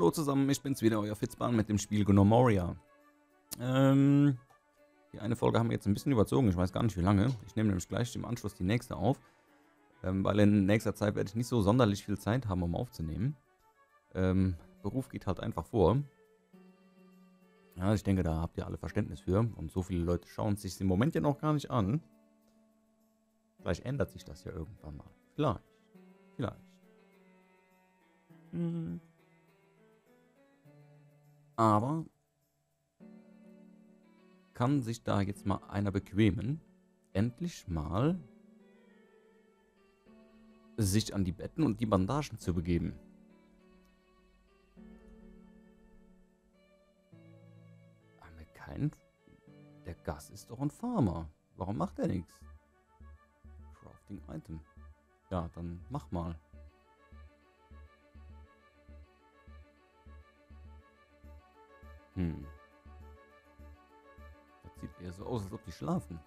Hallo zusammen, ich bin's wieder, euer Fitzbahn mit dem Spiel Gnomoria. Die eine Folge haben wir jetzt ein bisschen überzogen, ich weiß gar nicht wie lange. Ich nehme nämlich gleich im Anschluss die nächste auf. Weil in nächster Zeit werde ich nicht so sonderlich viel Zeit haben, um aufzunehmen. Beruf geht halt einfach vor. Ja, ich denke, da habt ihr alle Verständnis für. Und so viele Leute schauen es sich im Moment ja noch gar nicht an. Vielleicht ändert sich das ja irgendwann mal. Vielleicht. Aber kann sich da jetzt mal einer bequemen, endlich mal sich an die Betten und die Bandagen zu begeben? Haben wir keinen... Der Gast ist doch ein Farmer. Warum macht er nichts? Crafting Item. Ja, dann mach mal. Das sieht eher so aus, als ob die schlafen.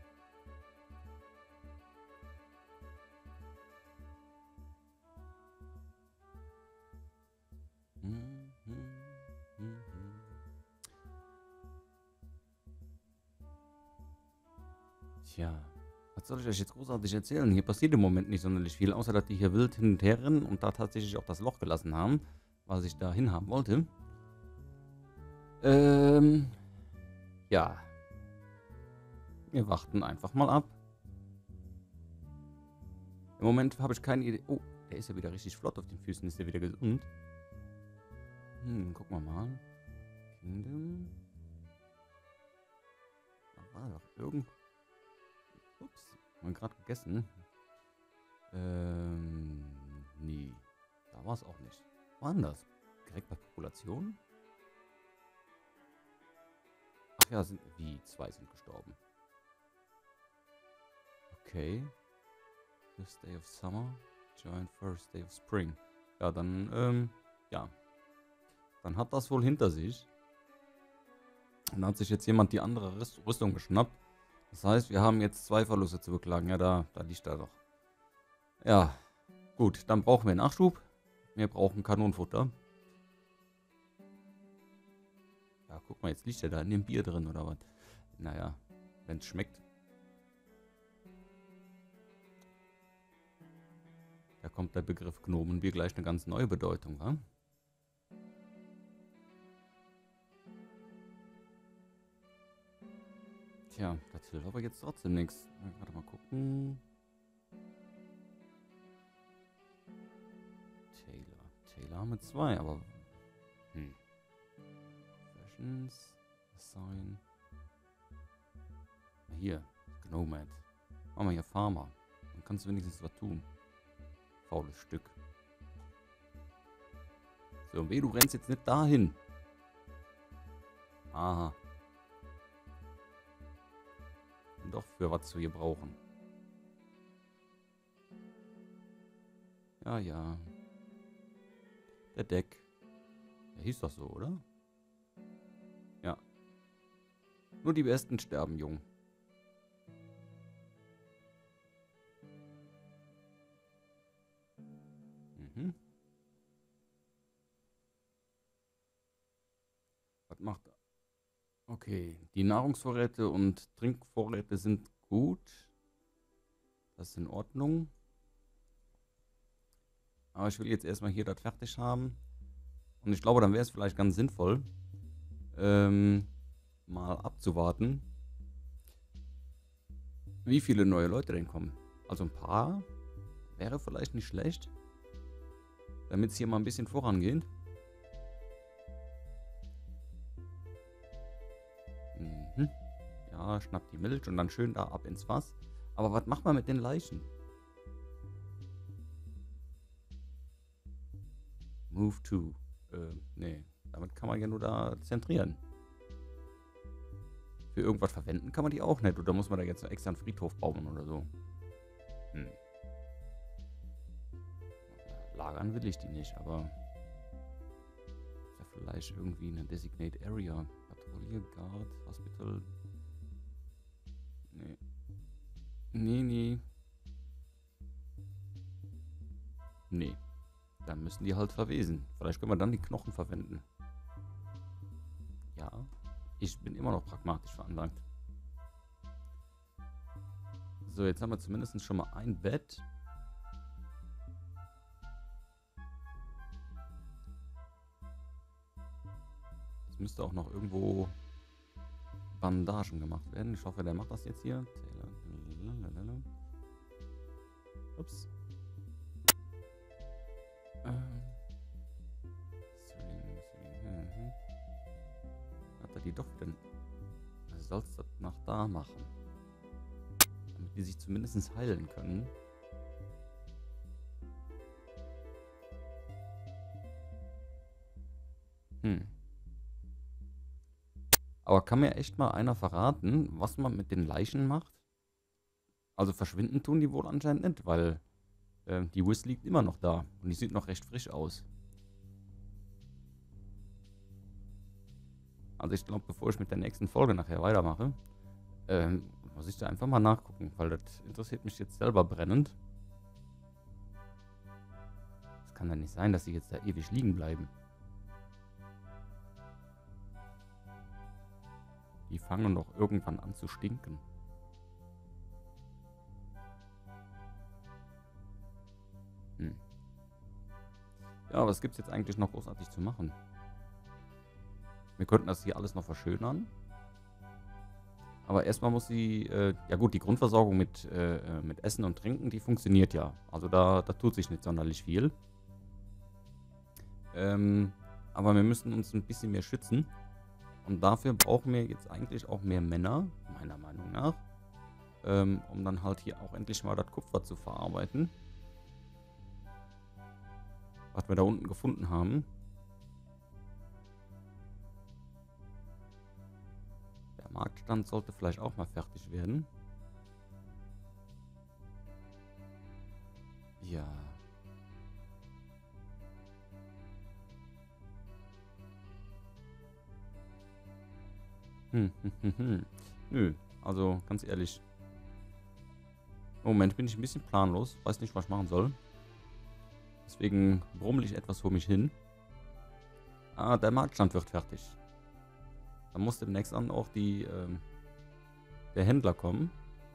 Tja, was soll ich euch jetzt großartig erzählen? Hier passiert im Moment nicht sonderlich viel, außer dass die hier wild hin und her rennen und da tatsächlich auch das Loch gelassen haben, was ich da hinhaben wollte. Ja. Wir warten einfach mal ab. Im Moment habe ich keine Idee. Oh, der ist ja wieder richtig flott auf den Füßen. Ist ja wieder gesund. Gucken wir mal. Kingdom. Da war doch irgend... Ups, haben wir gerade gegessen. Nee. Da war es auch nicht. War das? Direkt bei Population? Ach ja, wie? 2 sind gestorben. Okay. First Day of Summer. Giant First Day of Spring. Ja, dann, ja. Dann hat das wohl hinter sich. Und dann hat sich jetzt jemand die andere Rüstung geschnappt. Das heißt, wir haben jetzt 2 Verluste zu beklagen. Ja, da liegt er doch. Ja, gut. Dann brauchen wir Nachschub. Wir brauchen Kanonenfutter. Ja, guck mal, jetzt liegt er da in dem Bier drin, oder was? Naja, wenn es schmeckt. Da kommt der Begriff Gnomenbier gleich eine ganz neue Bedeutung, wa? Tja, das hilft aber jetzt trotzdem nichts. Warte mal gucken. Taylor haben wir 2, aber... Professions, Assign... Hier, Gnomad. Machen wir hier Farmer. Dann kannst du wenigstens was tun. Faules Stück. So, und weh, du rennst jetzt nicht dahin. Aha. Und doch für was wir hier brauchen. Ja, ja. Der Deck. Der hieß doch so, oder? Ja. Nur die Besten sterben, Jung. Was macht er? Okay, die Nahrungsvorräte und Trinkvorräte sind gut. Das ist in Ordnung. Aber ich will jetzt erstmal hier das fertig haben. Und ich glaube, dann wäre es vielleicht ganz sinnvoll, mal abzuwarten, wie viele neue Leute denn kommen. Also ein paar wäre vielleicht nicht schlecht, damit es hier mal ein bisschen vorangeht. Ja, schnappt die Milch und dann schön da ab ins Fass. Aber was macht man mit den Leichen? Move to. Nee. Damit kann man ja nur da zentrieren. Für irgendwas verwenden kann man die auch nicht. Oder muss man da jetzt extra einen Friedhof bauen oder so? Lagern will ich die nicht, aber... Ist ja vielleicht irgendwie eine Designate Area. Patrouille, Guard, Hospital... Nee. Nee. dann müssen die halt verwesen. Vielleicht können wir dann die Knochen verwenden. Ja, ich bin immer noch pragmatisch veranlagt. So, jetzt haben wir zumindest schon mal ein Bett. Es müsste auch noch irgendwo Bandagen gemacht werden. Ich hoffe, der macht das jetzt hier. Ups. Hat er die doch denn? Was sollst du das nach da machen? Damit die sich zumindest heilen können. Aber kann mir echt mal einer verraten, was man mit den Leichen macht? Also verschwinden tun die wohl anscheinend nicht, weil die Wiz liegt immer noch da. Und die sieht noch recht frisch aus. Also ich glaube, bevor ich mit der nächsten Folge nachher weitermache, muss ich da einfach mal nachgucken, weil das interessiert mich jetzt selber brennend. Es kann ja nicht sein, dass sie jetzt da ewig liegen bleiben. Die fangen doch irgendwann an zu stinken. Ja, was gibt's jetzt eigentlich noch großartig zu machen? Wir könnten das hier alles noch verschönern. Aber erstmal muss sie, ja gut, die Grundversorgung mit Essen und Trinken, die funktioniert ja. Also da tut sich nicht sonderlich viel. Aber wir müssen uns ein bisschen mehr schützen. Und dafür brauchen wir jetzt eigentlich auch mehr Männer, meiner Meinung nach. Um dann halt hier auch endlich mal das Kupfer zu verarbeiten. Was wir da unten gefunden haben. Der Marktstand sollte vielleicht auch mal fertig werden. Ja. Nö, also ganz ehrlich. Im Moment bin ich ein bisschen planlos. Weiß nicht, was ich machen soll. Deswegen brummel ich etwas vor mich hin. Ah, der Marktstand wird fertig. Dann muss demnächst dann auch der Händler kommen.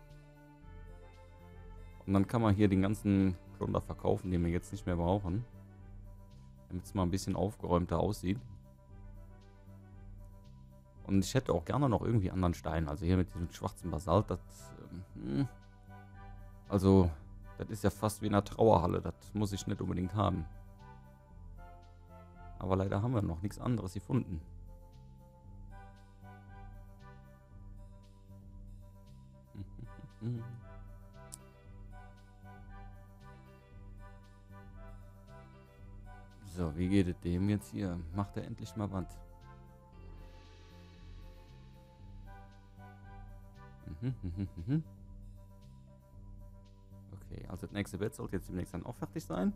Und dann kann man hier den ganzen Plunder verkaufen, den wir jetzt nicht mehr brauchen. Damit es mal ein bisschen aufgeräumter aussieht. Und ich hätte auch gerne noch irgendwie anderen Stein. Also hier mit diesem schwarzen Basalt, das... also, das ist ja fast wie in einer Trauerhalle. Das muss ich nicht unbedingt haben. Aber leider haben wir noch nichts anderes gefunden. So, wie geht es dem jetzt hier? Macht er endlich mal was? Okay, also das nächste Bett sollte jetzt demnächst dann auch fertig sein.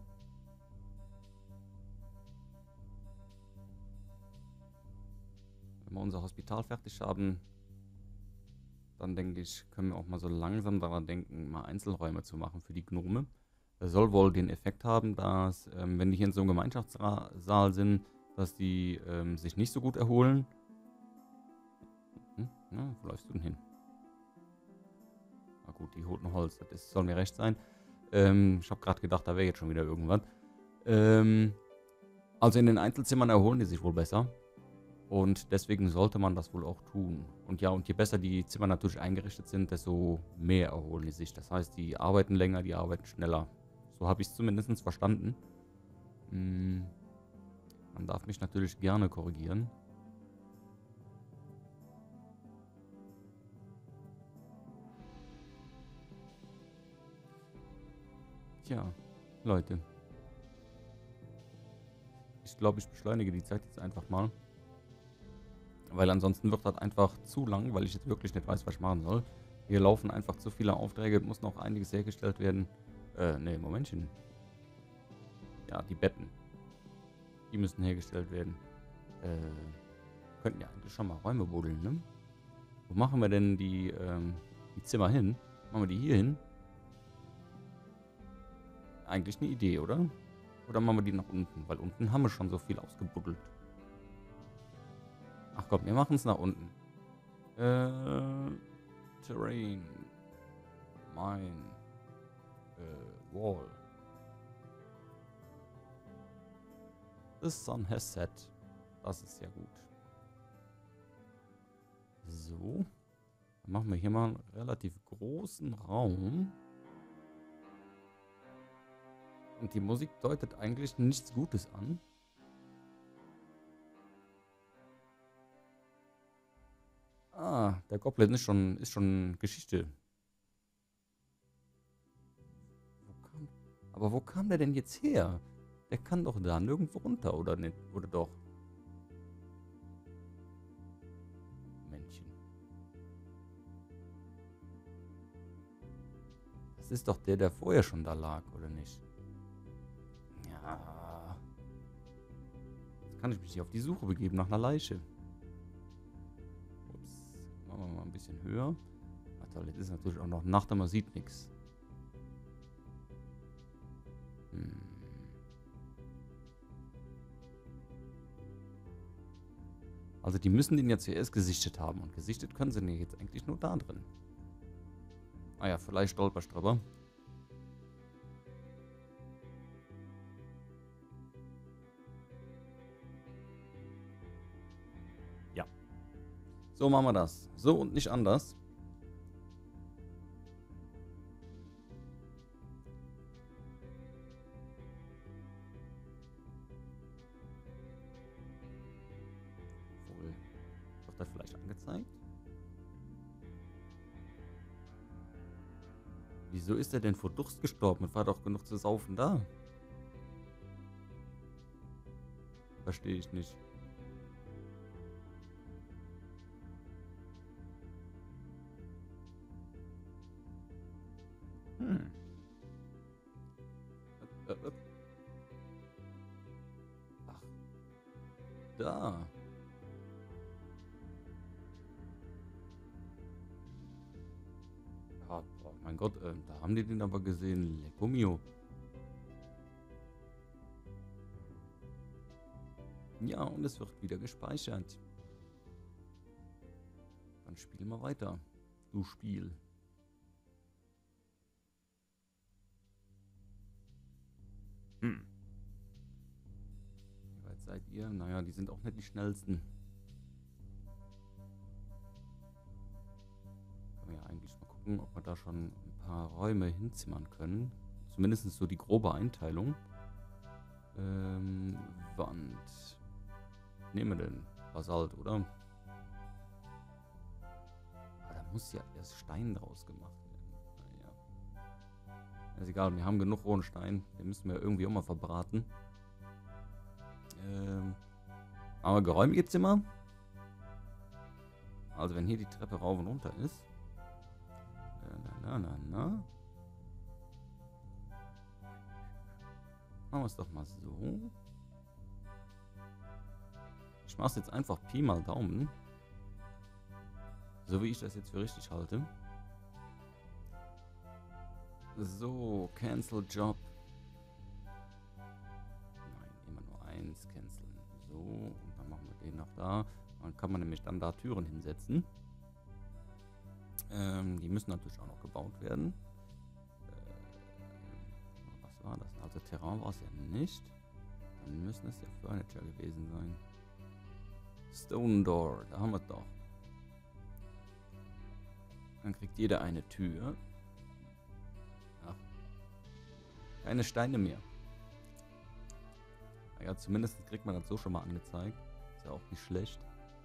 Wenn wir unser Hospital fertig haben, dann denke ich, können wir auch mal so langsam daran denken, mal Einzelräume zu machen für die Gnome. Das soll wohl den Effekt haben, dass, wenn die hier in so einem Gemeinschaftssaal sind, dass die sich nicht so gut erholen. Ja, wo läufst du denn hin? Na gut, die holt ein Holz, das soll mir recht sein. Ich habe gerade gedacht, da wäre jetzt schon wieder irgendwas. Also in den Einzelzimmern erholen die sich wohl besser. Und deswegen sollte man das wohl auch tun. Und ja, und je besser die Zimmer natürlich eingerichtet sind, desto mehr erholen die sich. Das heißt, die arbeiten länger, die arbeiten schneller. So habe ich es zumindest verstanden. Man darf mich natürlich gerne korrigieren. Tja, Leute. Ich glaube, ich beschleunige die Zeit jetzt einfach mal. Weil ansonsten wird das einfach zu lang, weil ich jetzt wirklich nicht weiß, was ich machen soll. Hier laufen einfach zu viele Aufträge, muss noch einiges hergestellt werden. Ne, Momentchen. Ja, die Betten. Die müssen hergestellt werden. Könnten ja eigentlich schon mal Räume buddeln, ne? Wo machen wir denn die Zimmer hin? Machen wir die hier hin? Eigentlich eine Idee, oder? Oder machen wir die nach unten? Weil unten haben wir schon so viel ausgebuddelt. Ach komm, wir machen es nach unten. Terrain. Mine. Wall. The sun has set. Das ist ja gut. So. Dann machen wir hier mal einen relativ großen Raum. Und die Musik deutet eigentlich nichts Gutes an. Ah, der Goblin ist schon Geschichte. Aber wo kam der denn jetzt her? Der kann doch da nirgendwo runter, oder nicht? Oder doch? Männchen. Das ist doch der vorher schon da lag, oder nicht? Ja. Jetzt kann ich mich hier auf die Suche begeben nach einer Leiche. Ups. Machen wir mal ein bisschen höher. Ach toll, jetzt ist natürlich auch noch Nacht, aber man sieht nichts. Also die müssen den ja zuerst gesichtet haben. Und gesichtet können sie den jetzt eigentlich nur da drin. Ah ja, vielleicht stolperst drüber. Ja. So machen wir das. So und nicht anders. Wird das vielleicht angezeigt? Wieso ist er denn vor Durst gestorben? Es war doch genug zu saufen da. Verstehe ich nicht. Ach. Da. Ja, oh mein Gott, da haben die den aber gesehen. Lecco mio. Ja, und es wird wieder gespeichert. Dann spielen wir weiter. Du Spiel. Wie weit seid ihr? Naja, die sind auch nicht die schnellsten. Können wir ja eigentlich mal gucken, ob wir da schon ein paar Räume hinzimmern können. Zumindest so die grobe Einteilung. Wand. Nehmen wir denn? Basalt, oder? Aber da muss ja erst Stein draus gemacht werden. Naja. Ist egal, wir haben genug rohen Stein. Den müssen wir irgendwie auch mal verbraten. Aber geräumige Zimmer. Also wenn hier die Treppe rauf und runter ist. Machen wir es doch mal so. Ich mache es jetzt einfach Pi mal Daumen. So wie ich das jetzt für richtig halte. So, Cancel Job. Nein, immer nur eins canceln. So, und dann machen wir den noch da. Dann kann man nämlich dann da Türen hinsetzen. Die müssen natürlich auch noch gebaut werden. Was war das? Also Terrain war es ja nicht. Dann müssen es ja Furniture gewesen sein. Stone Door, da haben wir es doch. Dann kriegt jeder eine Tür. Ach, keine Steine mehr. Naja, zumindest kriegt man das so schon mal angezeigt. Ist ja auch nicht schlecht.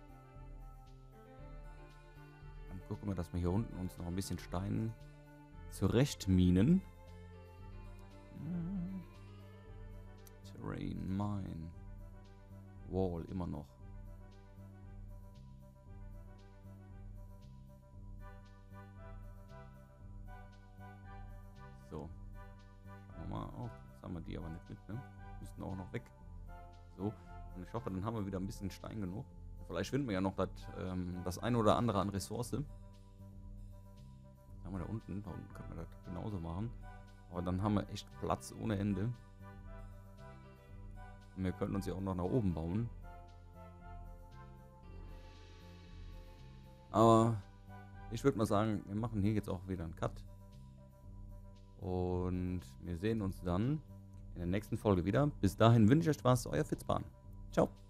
Dann gucken wir, dass wir hier unten uns noch ein bisschen Stein zurechtminen. Terrain, Mine. Wall, immer noch. So. Schauen wir mal auf. Jetzt haben wir die aber nicht mit, ne? Müssen auch noch weg. So. Und ich hoffe, dann haben wir wieder ein bisschen Stein genug. Vielleicht finden wir ja noch das eine oder andere an Ressource. Da haben wir da unten. Da unten können wir das genauso machen. Aber dann haben wir echt Platz ohne Ende. Und wir können uns ja auch noch nach oben bauen. Aber ich würde mal sagen, wir machen hier jetzt auch wieder einen Cut. Und wir sehen uns dann in der nächsten Folge wieder. Bis dahin wünsche ich euch Spaß, euer Fitzbahn. Ciao.